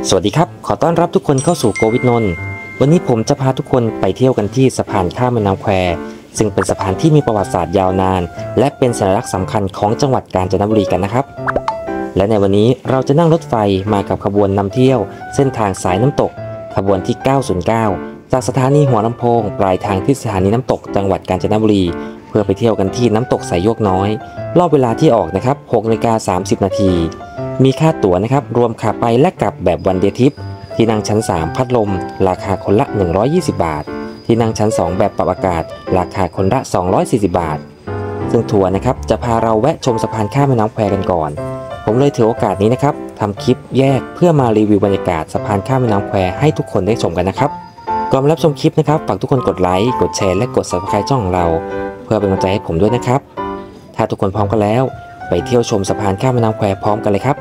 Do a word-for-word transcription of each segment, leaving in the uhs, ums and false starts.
สวัสดีครับขอต้อนรับทุกคนเข้าสู่โกวิทนนท์วันนี้ผมจะพาทุกคนไปเที่ยวกันที่สะพานข้ามแม่น้ำแควซึ่งเป็นสะพานที่มีประวัติศาสตร์ยาวนานและเป็นสัญลักษณ์สำคัญของจังหวัดกาญจนบุรีกันนะครับและในวันนี้เราจะนั่งรถไฟมากับขบวนนำเที่ยวเส้นทางสายน้ำตกขบวนที่เก้าศูนย์เก้าจากสถานีหัวลำโพงปลายทางที่สถานีน้ำตกจังหวัดกาญจนบุรีเพื่อไปเที่ยวกันที่น้ำตกสายโยกน้อยรอบเวลาที่ออกนะครับหกนาฬิกาสามสิบนาทีมีค่าตั๋วนะครับรวมขาไปและกลับแบบวันเดย์ทริปที่นั่งชั้นสามพัดลมราคาคนละหนึ่งร้อยยี่สิบบาทที่นั่งชั้นสองแบบปรับอากาศราคาคนละสองร้อยสี่สิบบาทซึ่งทัวร์นะครับจะพาเราแวะชมสะพานข้ามแม่น้ำแควกันก่อนผมเลยถือโอกาสนี้นะครับทำคลิปแยกเพื่อมารีวิวบรรยากาศสะพานข้ามแม่น้ำแควให้ทุกคนได้ชมกันนะครับก่อนรับชมคลิปนะครับฝากทุกคนกดไลค์กดแชร์และกด ซับสไครบ์ ช่องของเราเพื่อเป็นกำลังใจให้ผมด้วยนะครับถ้าทุกคนพร้อมกันแล้วไปเที่ยวชมสะพานข้ามแม่น้ำแควพร้อมกันเลยครับ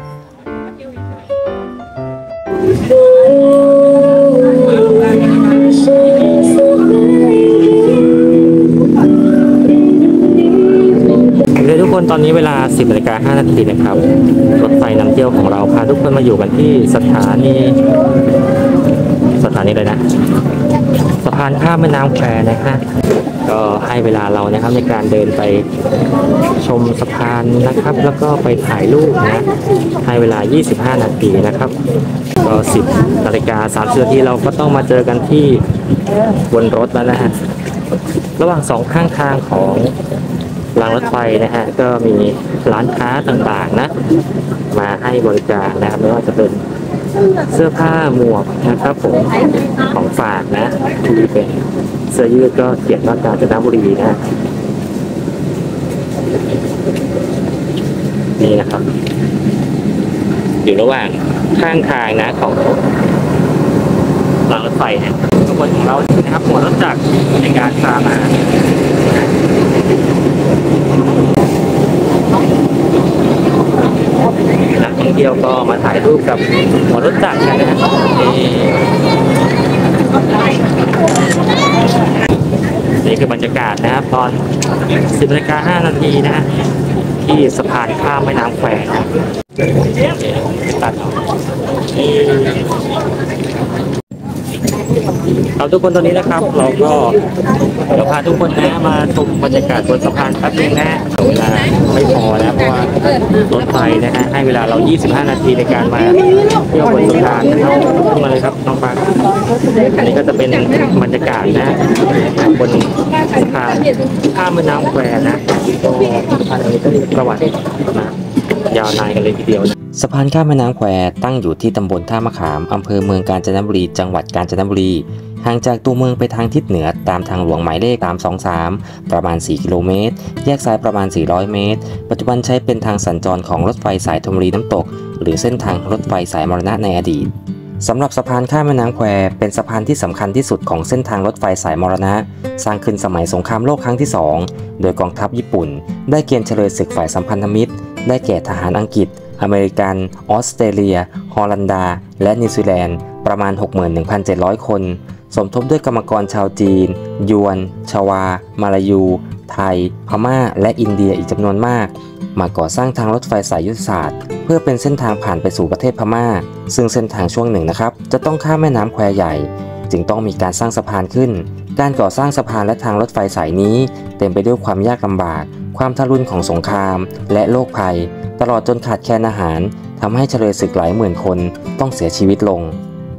เลยทุกคนตอนนี้เวลา สิบนาฬิกาห้านาทีนะครับรถไฟนำเที่ยวของเราพาทุกคนมาอยู่กันที่สถานีสถานีเลยนะสะพานข้ามแม่น้ำแควนะฮะก็ให้เวลาเรานะครับในการเดินไปชมสะพานนะครับแล้วก็ไปถ่ายรูปนะให้เวลายี่สิบห้านาทีนะครับก็สิบนาฬิกาสามสิบนาทีเราก็ต้องมาเจอกันที่บนรถแล้วนะฮะระหว่างสองข้างทางของรางรถไฟนะฮะก็มีร้านค้าต่างๆนะมาให้บริการนะครับไม่ว่าจะเป็นเสื้อผ้าหมวกนะครับผมของฝากนะที่เป็นเสื้อยืดก็เขียนว่ากาญจนบุรีนะนี่นะครับอยู่ระหว่างข้างทางนะของรางรถไฟเนี่ยขบวนของเรานะครับหัวรถจักรในการพามานักท่องเที่ยวก็มาถ่ายรูปกับหัวรถจักรกันนะนี่คือบรรยากาศนะครับตอน สิบนาฬิกาห้านาทีนะฮะที่สะพานข้ามแม่น้ำแควตัดเอาทุกคนตอนนี้นะครับเราก็เราพาทุกคนนะมาชมบรรยากาศบนสะพานแป๊บนึงนะเวลาไม่พอนะเพราะว่ารถไฟนะฮะให้เวลาเรายี่สิบห้านาทีในการมาเที่ยวบนสะพานนะครับขึ้นมาเลยครับน้องฟ้าอันนี้ก็จะเป็นบรรยากาศนะบนสะพานข้ามแม่น้ำแควนะก็สะพานอันนี้ก็มีประวัตินะยาวนานกันเลยทีเดียวสะพานข้ามแม่น้ำแควตั้งอยู่ที่ตำบลท่ามะขามอำเภอเมืองกาญจนบุรีจังหวัดกาญจนบุรีห่างจากตัวเมืองไปทางทิศเหนือตามทางหลวงหมายเลขสามสองสามประมาณสี่กิโลเมตรแยกซ้ายประมาณสี่ร้อยเมตรปัจจุบันใช้เป็นทางสัญจรของรถไฟสายธนบุรีน้ำตกหรือเส้นทางรถไฟสายมรณะในอดีตสำหรับสะพานข้ามแม่น้ำแควเป็นสะพานที่สำคัญที่สุดของเส้นทางรถไฟสายมรณะสร้างขึ้นสมัยสงครามโลกครั้งที่สองโดยกองทัพญี่ปุ่นได้เกณฑ์เฉลยศึกฝ่ายสัมพันธมิตรได้แก่ทหารอังกฤษอเมริกันออสเตรเลียฮอลันดาและนิวซีแลนด์ประมาณ หกหมื่นหนึ่งพันเจ็ดร้อย คนสมทบด้วยกรรมกรชาวจีนยวนชวามาลายู ไทยพม่าและอินเดียอีกจำนวนมากมาก่อสร้างทางรถไฟสายยุทธศาสตร์เพื่อเป็นเส้นทางผ่านไปสู่ประเทศพม่าซึ่งเส้นทางช่วงหนึ่งนะครับจะต้องข้ามแม่น้ำแควใหญ่จึงต้องมีการสร้างสะพานขึ้นการก่อสร้างสะพานและทางรถไฟสายนี้เต็มไปด้วยความยากลำบากความทารุณของสงครามและโรคภัยตลอดจนขาดแคลนอาหารทำให้เฉลยศึกหลายหมื่นคนต้องเสียชีวิตลง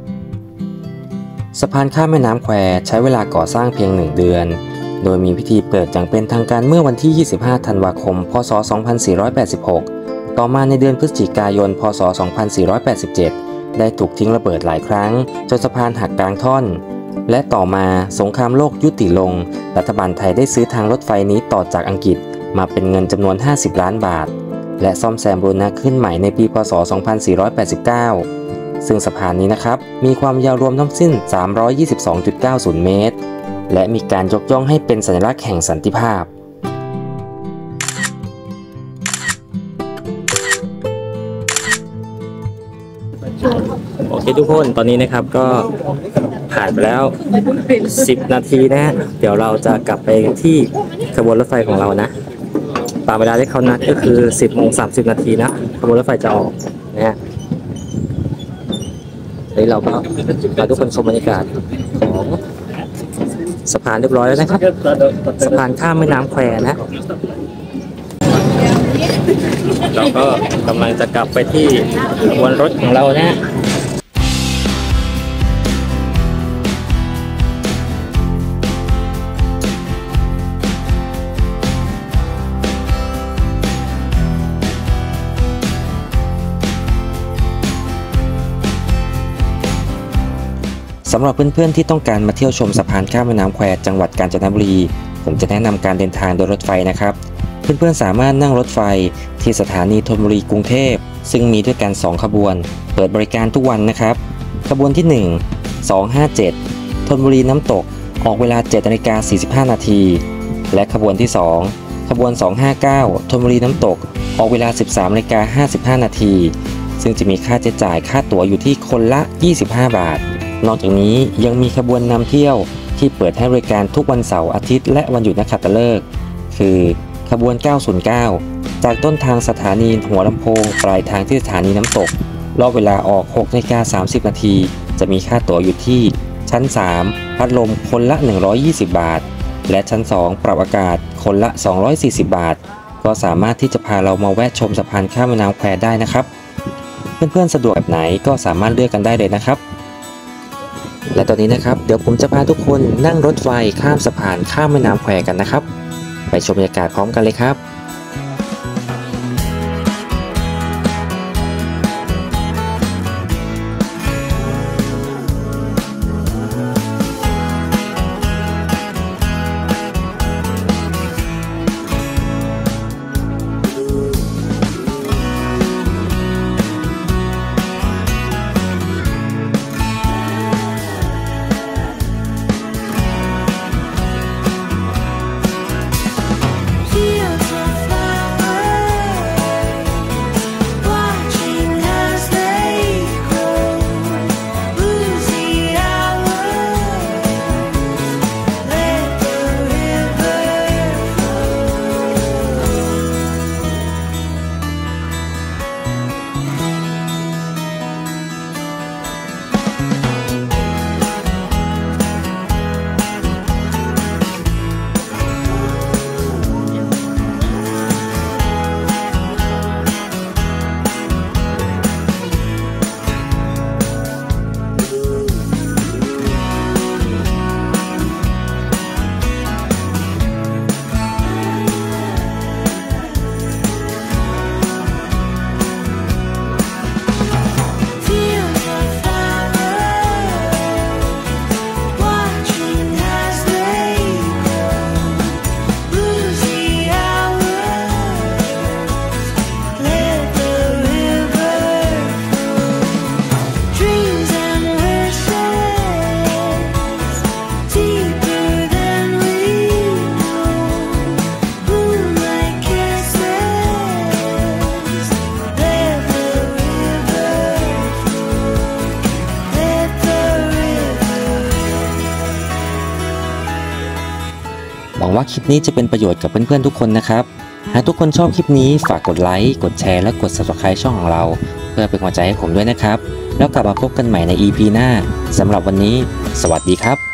สะพานข้ามแม่น้ำแควใช้เวลาก่อสร้างเพียงหนึ่งเดือนโดยมีพิธีเปิดอย่างเป็นทางการเมื่อวันที่ยี่สิบห้าธันวาคมพศสองพันสี่ร้อยแปดสิบหกต่อมาในเดือนพฤศจิกายนพศสองพันสี่ร้อยแปดสิบเจ็ดได้ถูกทิ้งระเบิดหลายครั้งจนสะพานหักกลางท่อนและต่อมาสงครามโลกยุติลงรัฐบาลไทยได้ซื้อทางรถไฟนี้ต่อจากอังกฤษมาเป็นเงินจำนวนห้าสิบล้านบาทและซ่อมแซมบูรณะขึ้นใหม่ในปีพศสองพันสี่ร้อยแปดสิบเก้าซึ่งสะพานนี้นะครับมีความยาวรวมทั้งสิ้น สามร้อยยี่สิบสองจุดเก้าศูนย์ เมตรและมีการยกย่องให้เป็นสัญลักษณ์แห่งสันติภาพโอเคทุกคนตอนนี้นะครับก็ผ่านไปแล้วสิบนาทีนะเดี๋ยวเราจะกลับไปที่ขบวนรถไฟของเรานะตามเวลาที่เขานัดก็คือ สิบโมงสามสิบนาทีนะขบวนรถไฟจะออกนะฮะนี้เราก็พาทุกคนชมบรรยากาศของสะพานเรียบร้อยแล้วนะครับสะพานข้ามแม่น้ำแควนะเราก็กำลังจะกลับไปที่ขบวนรถของเรานะสำหรับเพื่อนๆที่ต้องการมาเที่ยวชมสะพานข้ามแม่น้ำแควจังหวัดกาญจนบุรีผมจะแนะนำการเดินทางโดยรถไฟนะครับเพื่อนๆสามารถนั่งรถไฟที่สถานีธนบุรีกรุงเทพซึ่งมีด้วยกันสองขบวนเปิดบริการทุกวันนะครับขบวนที่หนึ่ง สองห้าเจ็ดธนบุรีน้ำตกออกเวลา เจ็ดนาฬิกาสี่สิบห้านาทีและขบวนที่สองขบวนสองห้าเก้าธนบุรีน้ำตกออกเวลา สิบสามนาฬิกาห้าสิบห้านาทีซึ่งจะมีค่าใช้จ่ายค่าตั๋วอยู่ที่คนละยี่สิบห้าบาทนอกจากนี้ยังมีขบวนนำเที่ยวที่เปิดให้บริการทุกวันเสาร์อาทิตย์และวันหยุดนักขัตฤกษ์คือขบวนเก้าศูนย์เก้าจากต้นทางสถานีหัวลำโพงปลายทางที่สถานีน้ำตกรอบเวลาออก หกนาฬิกาสามสิบนาทีจะมีค่าตั๋วอยู่ที่ชั้นสามพัดลมคนละหนึ่งร้อยยี่สิบบาทและชั้นสองปรับอากาศคนละสองร้อยสี่สิบบาทก็สามารถที่จะพาเรามาแวะชมสะพานข้ามแม่น้ำแควได้นะครับเพื่อนๆสะดวกแบบไหนก็สามารถเลือกกันได้เลยนะครับและตอนนี้นะครับเดี๋ยวผมจะพาทุกคนนั่งรถไฟข้ามสะพานข้ามแม่น้ำแควกันนะครับไปชมบรรยากาศพร้อมกันเลยครับหวังว่าคลิปนี้จะเป็นประโยชน์กับเพื่อนๆทุกคนนะครับหากทุกคนชอบคลิปนี้ฝากกดไลค์กดแชร์และกด ซับสไครบ์ ช่องของเราเพื่อเป็นกำลังใจให้ผมด้วยนะครับแล้วกลับมาพบกันใหม่ใน อี พี หน้าสำหรับวันนี้สวัสดีครับ